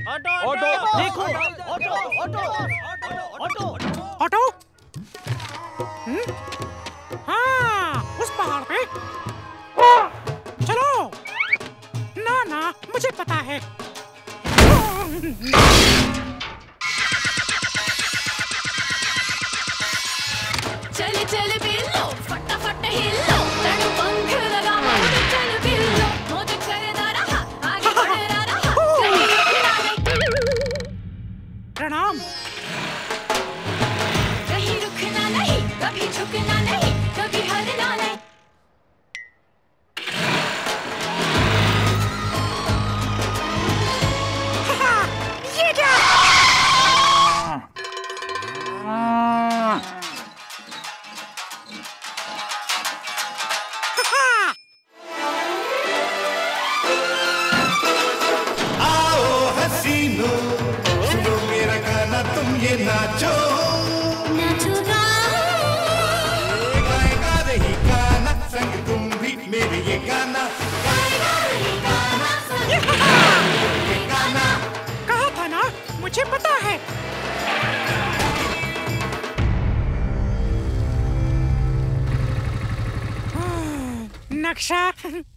Auto देखो auto auto auto auto. हाँ, उस पहाड़ पे। चलो। ना ना, मुझे पता है। चल चल बिल्लो, फटाफट हिलो, तनु पंख लगा उड़ चल बिल्लो, मौज करता रहा, आगे बढ़ता रहा, कहीं रुकना नहीं। प्रणाम। कहीं रुकना नहीं, कभी झुकना नहीं, कभी हारना नहीं। ये क्या? आओ हसीनो, सुनो मेरा गाना, तुम ये नाचो। नाचूंगा। गाएगा रही गाना, संग तुम भी मेरे ये गाना। कहा था ना, मुझे पता है। नक्शा